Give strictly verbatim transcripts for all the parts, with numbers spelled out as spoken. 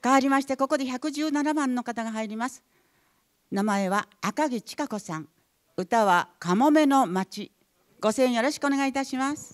変わりまして、ここでひゃくじゅうななばんの方が入ります。名前は赤木千佳子さん。歌はかもめの町。ご声援よろしくお願いいたします。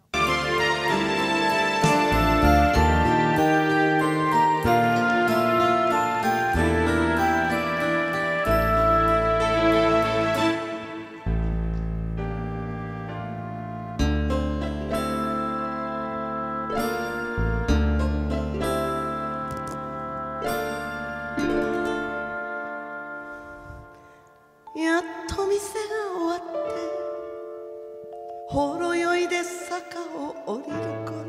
やっと店が終わってほろ酔いで坂を降りる頃、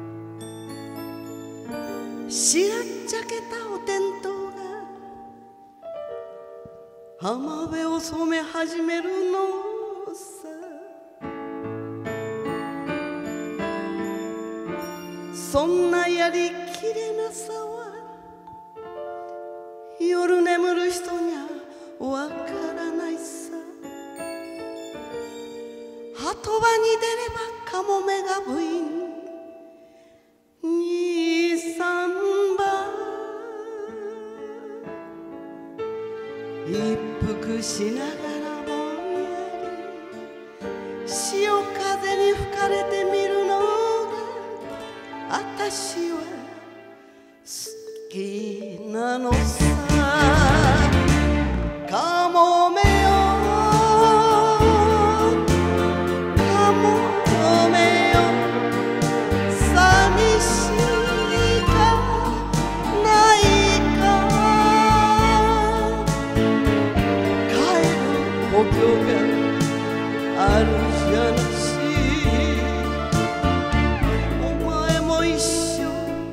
しらっちゃけたお天道が浜辺を染め始めるのさ。そんなやりきれなさは夜眠る人にゃわからないさ。鳩場に出ればカモメが部員二三番一服しながらぼんやり潮風に吹かれてみるのがあたしは好きなのさ。かもめよかもめよ寂しいかないか帰る故郷があるじゃなし。お前も一緒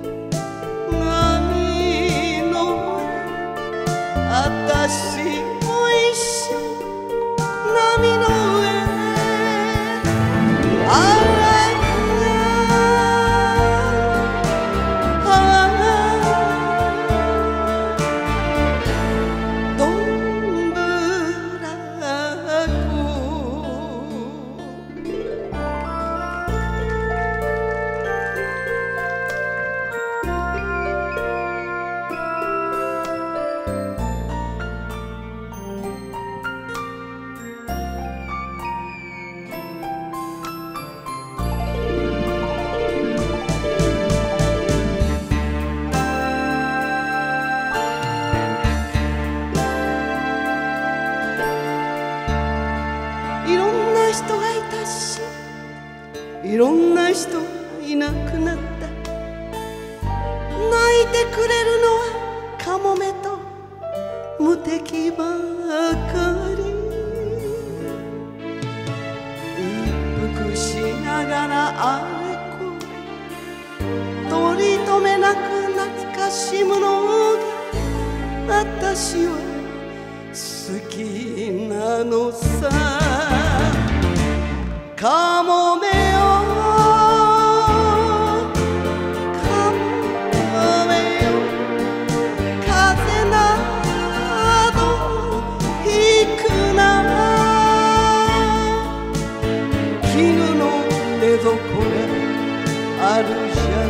波のあたし波の上ああどんぶら人がいたしいろんな人がいなくなった。泣いてくれるのはカモメと無敵ばかり。一服しながらあれこれ取り留めなく懐かしむのがあたしは好きなのさ。かもめよかもめよ風などひくな絹の寝床があるじゃ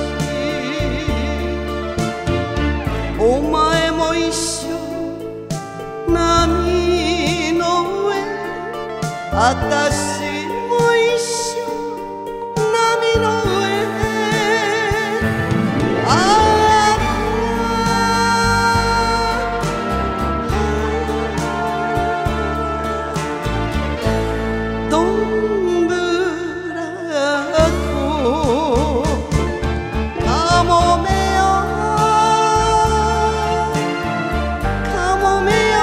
なし。お前も一緒波の上あたし一緒波の上ああどんぶらこかもめよかもめよ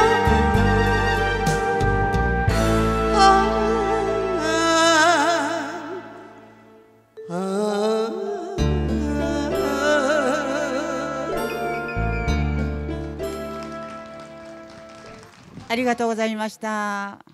あありがとうございました。